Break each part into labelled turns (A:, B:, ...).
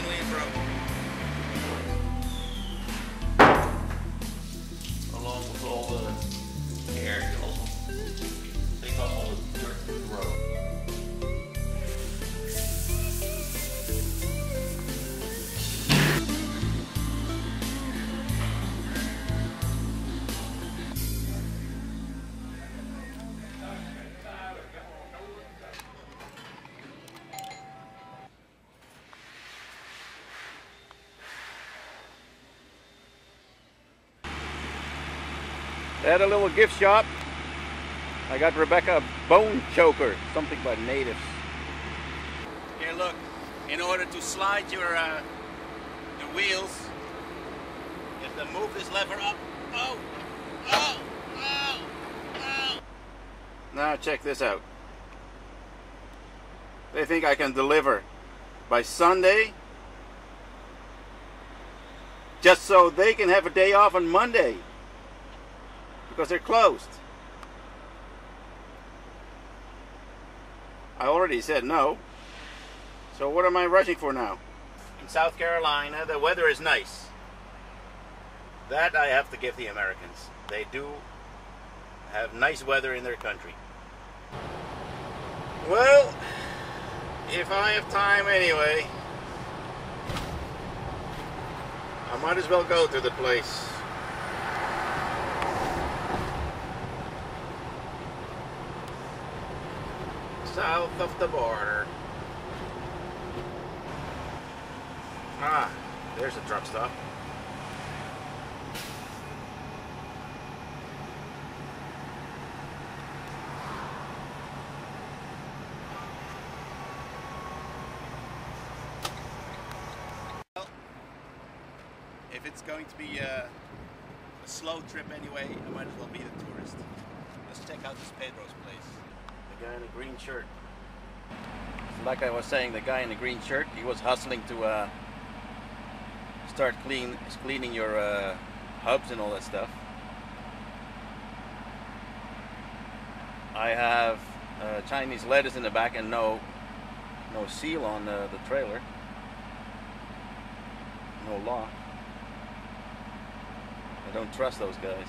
A: finally it broke. Along with all the air, you also take off all the dirt from the road.
B: They had a little gift shop. I got Rebecca a bone choker, something by natives.
A: Here, look. In order to slide your the wheels, you have to move this lever up. Oh, oh, oh, oh.
B: Now check this out. They think I can deliver by Sunday, just so they can have a day off on Monday, because they're closed. I already said no. So what am I rushing for now?
A: In South Carolina, the weather is nice. That I have to give the Americans. They do have nice weather in their country. Well, if I have time anyway, I might as well go to the place. South of the border. Ah, there's a truck stop. Well, if it's going to be a slow trip anyway, I might as well be the tourist. Let's check out this Pedro's place.
B: The guy in the green shirt. Like I was saying, the guy in the green shirt, he was hustling to start cleaning your hubs and all that stuff. I have Chinese lettuce in the back and no seal on the trailer. No lock. I don't trust those guys.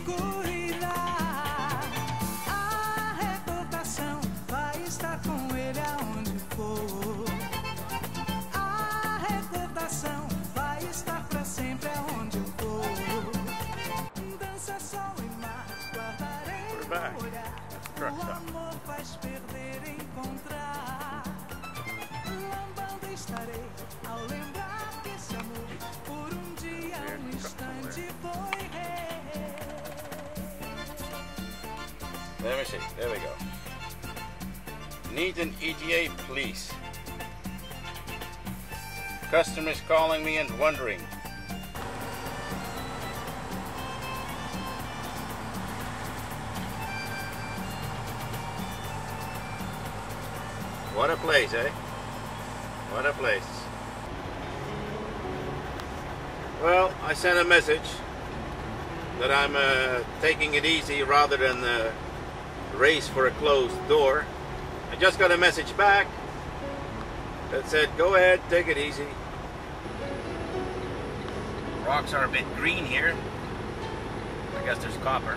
C: concluirá. A reputação vai estar com ele aonde for. A reputação vai estar pra sempre aonde eu for. Dança, sol e mar, guardarei no olhar. O amor faz perder e encontrar. Lambando estarei ao lembrar que esse amor por um dia, um instante foi rei.
B: Let me see. There we go. Need an ETA, please. Customers calling me and wondering. What a place, eh? What a place. Well, I sent a message that I'm taking it easy rather than race for a closed door. I just got a message back that said, go ahead, take it easy. Rocks are a bit green here. I guess there's copper.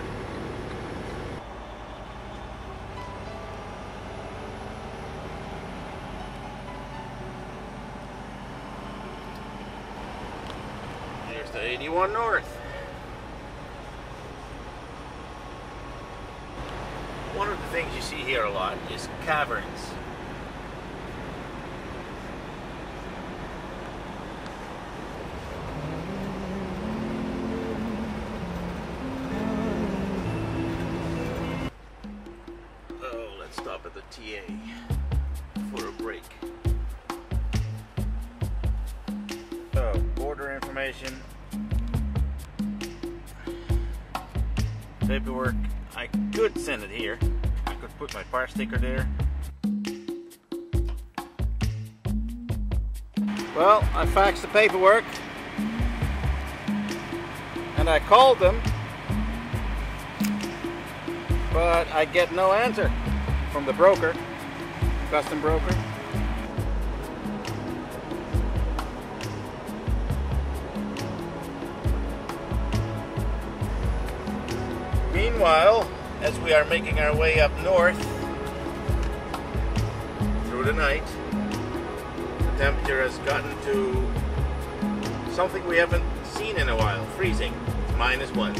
B: There's the 81 North. One of the things you see here a lot is caverns. Oh, let's stop at the TA for a break. So, order information, paperwork. I could send it here. I could put my part sticker there. Well, I faxed the paperwork and I called them, but I get no answer from the broker, custom broker. Meanwhile, as we are making our way up north through the night, the temperature has gotten to something we haven't seen in a while, freezing. It's -1.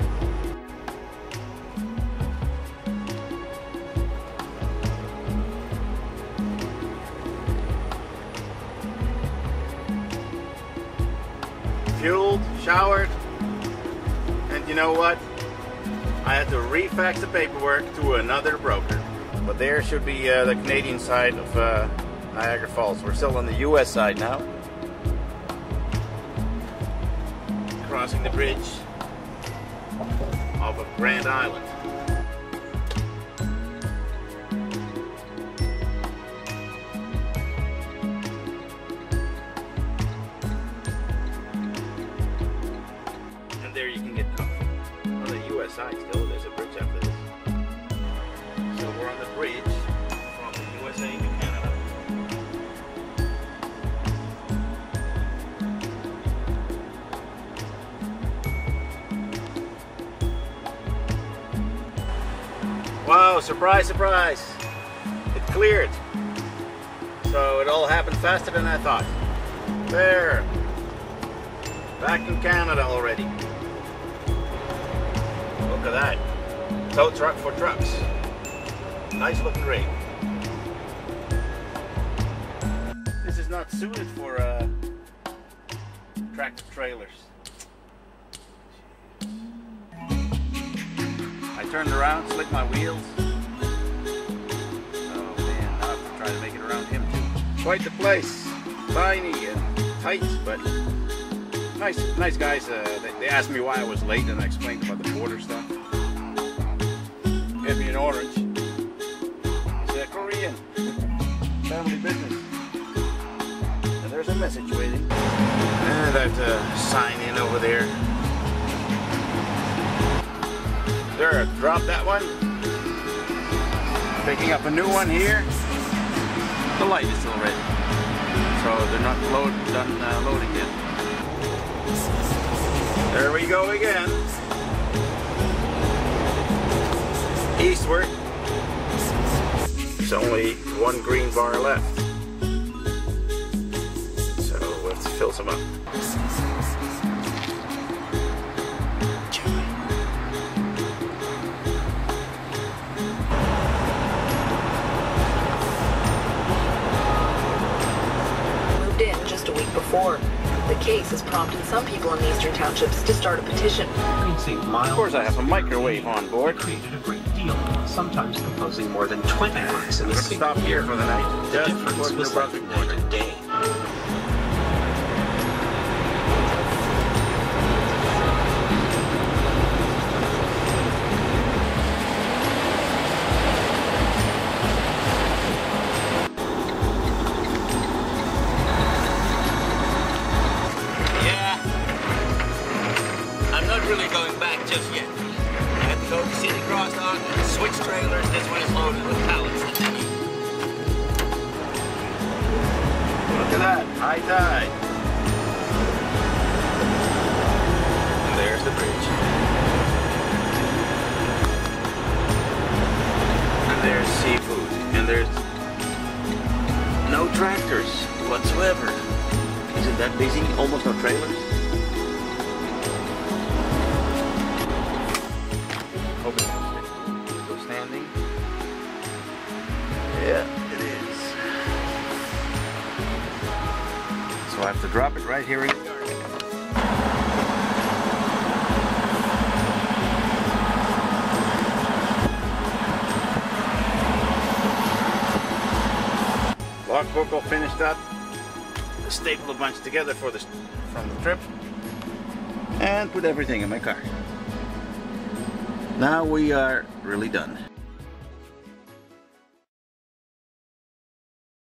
B: Fueled, showered, and you know what? I had to refax the paperwork to another broker. But there should be the Canadian side of Niagara Falls. We're still on the US side now. Crossing the bridge off of Grand Island. And there you can get coffee. On the US side still, there's a bridge after this. So we're on the bridge from the USA to Canada. Wow, surprise, surprise. It cleared. So it all happened faster than I thought. There. Back in Canada already. Look at that. Tow truck for trucks. Nice looking rig. This is not suited for tractor trailers. I turned around, slicked my wheels. Oh man, I'll have to try to make it around him too. Quite the place. Tiny and tight, but nice guys. They asked me why I was late and I explained about the border stuff. Gave me an orange. It's Korean. Family business. And there's a message waiting. And I have to sign in over there. There, drop that one. Picking up a new one here. The light is still red. So they're not done loading yet. There we go again. eastward. There's only one green bar left. So let's fill some up.
D: Moved in just a week before. The case has prompted some people in the eastern townships to start a petition.
B: Of course I have a microwave on board.
E: Created a great deal, sometimes composing more than 20 works in a single
B: Stop here for the night.
E: The
B: Just
E: difference
B: before
E: was
B: New
E: like
B: Brunswick
E: night
B: border.
E: and day.
A: Yeah. I'm not really going back just yet. I have to go to City Cross Dock and switch trailers. This one is loaded with pallets that they need.
B: Look at that, high tide. And there's the bridge. And there's seafood. And there's no tractors whatsoever. Is it that busy? Almost no trailers? Hope it's still standing. Yeah, it is. So I have to drop it right here in the yard. Logbook all finished up. Staple a bunch together from the trip. And put everything in my car. Now we are really done.